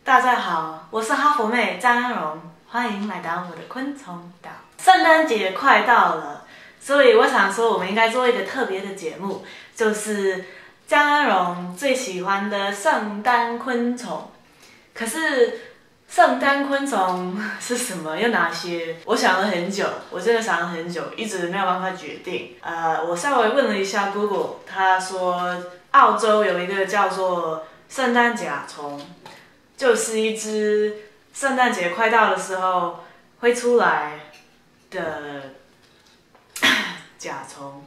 大家好，我是哈佛妹张安荣，欢迎来到我的昆虫岛。圣诞节快到了，所以我想说，我们应该做一个特别的节目，就是张安荣最喜欢的圣诞昆虫。可是圣诞昆虫是什么？有哪些？我想了很久，我真的想了很久，一直没有办法决定。我稍微问了一下 Google， 他说澳洲有一个叫做圣诞甲虫，就是一只圣诞节快到的时候会出来的甲虫。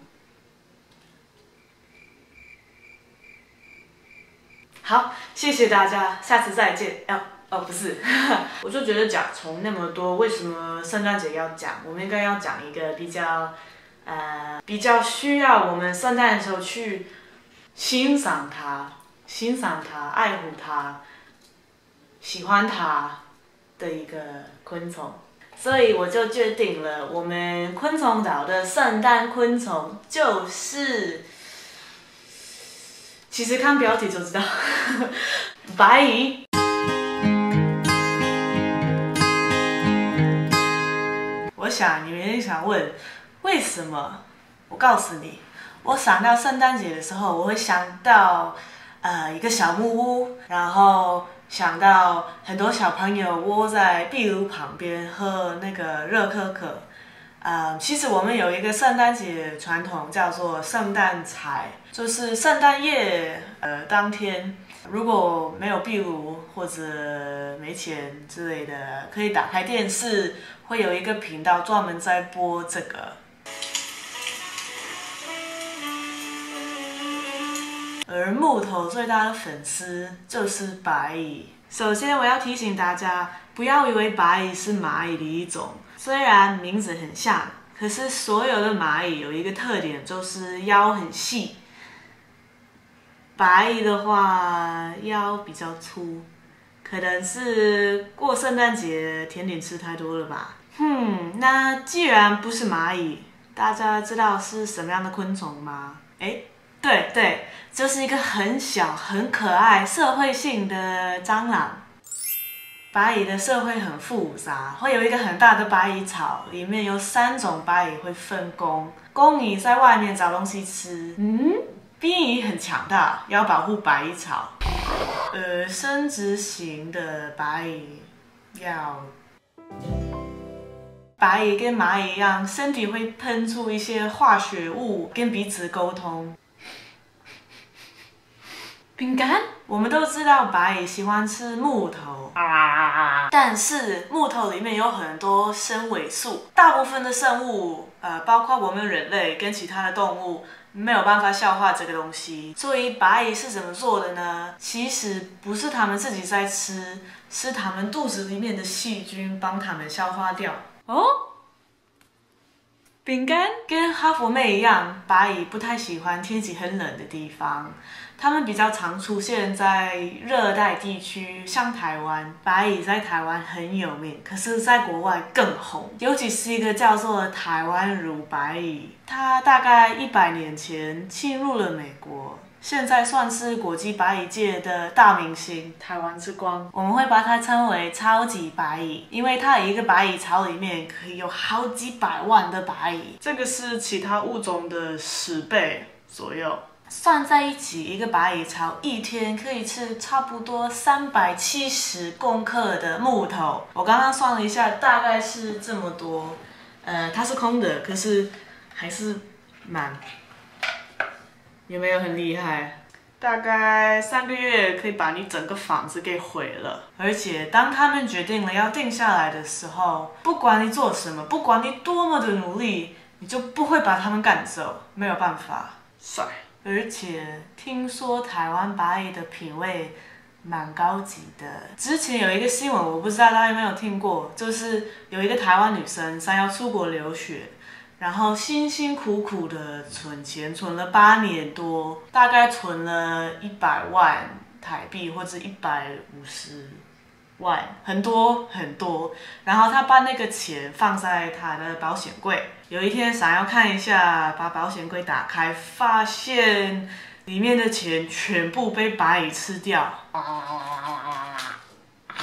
好，谢谢大家，下次再见。不是，我就觉得甲虫那么多，为什么圣诞节要讲？我们应该要讲一个比较需要我们圣诞的时候去欣赏它、爱护它、喜欢它的一个昆虫。所以我就决定了，我们昆虫岛的圣诞昆虫就是，其实看标题就知道，白蚁。我想你们一定想问，为什么？我告诉你，我想到圣诞节的时候，我会想到一个小木屋，然后想到很多小朋友窝在壁炉旁边喝那个热可可。其实我们有一个圣诞节传统叫做圣诞彩，就是圣诞夜当天，如果没有壁炉或者没钱之类的，可以打开电视，会有一个频道专门在播这个。而木头最大的粉丝就是白蚁。首先，我要提醒大家，不要以为白蚁是蚂蚁的一种，虽然名字很像，可是所有的蚂蚁有一个特点，就是腰很细。白蚁的话，腰比较粗，可能是过圣诞节甜点吃太多了吧。那既然不是蚂蚁，大家知道是什么样的昆虫吗？对，就是一个很小、很可爱、社会性的蟑螂。白蚁的社会很复杂，会有一个很大的白蚁巢，里面有3种白蚁会分工，工蚁在外面找东西吃，兵蚁很强大，要保护白蚁巢。生殖型的白蚁白蚁跟蚂蚁一样，身体会喷出一些化学物，跟彼此沟通。饼干，我们都知道白蚁喜欢吃木头，但是木头里面有很多生尾素，大部分的生物，包括我们人类跟其他的动物，没有办法消化这个东西。所以白蚁是怎么做的呢？其实不是它们自己在吃，是它们肚子里面的细菌帮它们消化掉。饼干跟哈佛妹一样，白蚁不太喜欢天气很冷的地方，它们比较常出现在热带地区，像台湾。白蚁在台湾很有名，可是在国外更红，尤其是一个叫做台湾乳白蚁，它大概100年前侵入了美国。现在算是国际白蚁界的大明星，台湾之光。我们会把它称为超级白蚁，因为它一个白蚁巢里面可以有好几百万的白蚁，这个是其他物种的10倍左右。算在一起，一个白蚁巢一天可以吃差不多370公克的木头。我刚刚算了一下，大概是这么多。它是空的，可是还是满。有没有很厉害？大概3个月可以把你整个房子给毁了。而且当他们决定了要定下来的时候，不管你做什么，不管你多么的努力，你就不会把他们赶走，没有办法。帅！而且听说台湾白蚁的品味蛮高级的。之前有一个新闻，我不知道大家有没有听过，就是有一个台湾女生想要出国留学。然后辛辛苦苦的存钱，存了8年多，大概存了100万台币或者150万，很多很多。然后他把那个钱放在他的保险柜。有一天想要看一下，把保险柜打开，发现里面的钱全部被白蚁吃掉。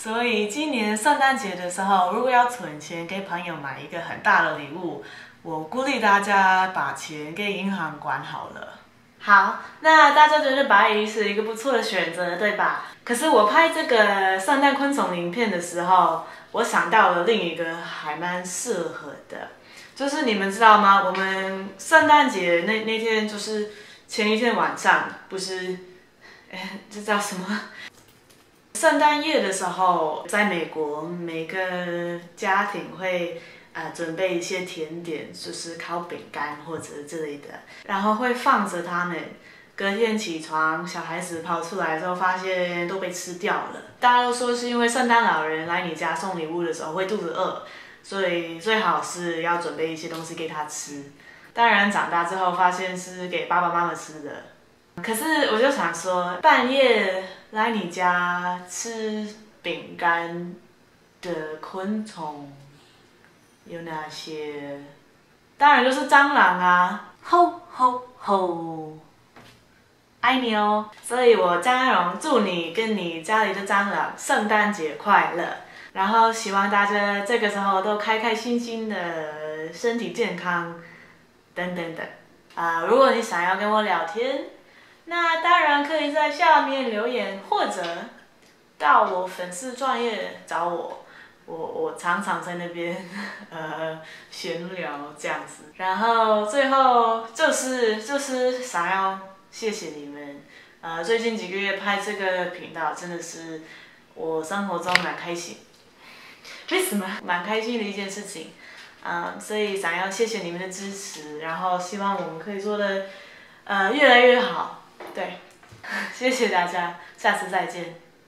所以今年圣诞节的时候，如果要存钱给朋友买一个很大的礼物，我鼓励大家把钱给银行管好了。好，那大家觉得白蚁是一个不错的选择，对吧？可是我拍这个圣诞昆虫影片的时候，我想到了另一个还蛮适合的，就是你们知道吗？我们圣诞节那天就是前一天晚上，不是，这叫什么？圣诞夜的时候，在美国每个家庭会准备一些甜点，就是烤饼干或者之类的，然后会放着它们。隔天起床，小孩子跑出来之后，发现都被吃掉了。大家都说是因为圣诞老人来你家送礼物的时候会肚子饿，所以最好是要准备一些东西给他吃。当然长大之后发现是给爸爸妈妈吃的。可是我就想说，半夜来你家吃饼干的昆虫有哪些？当然就是蟑螂啊！吼吼吼！爱你哦！所以我张荣祝你跟你家里的蟑螂圣诞节快乐，然后希望大家这个时候都开开心心的，身体健康，等等等。如果你想要跟我聊天，那当然可以在下面留言，或者到我粉丝专页找我。我常常在那边闲聊这样子，然后最后就是想要谢谢你们，最近几个月拍这个频道真的是我生活中蛮开心，为什么蛮开心的一件事情，所以想要谢谢你们的支持，然后希望我们可以做的越来越好，对，谢谢大家，下次再见。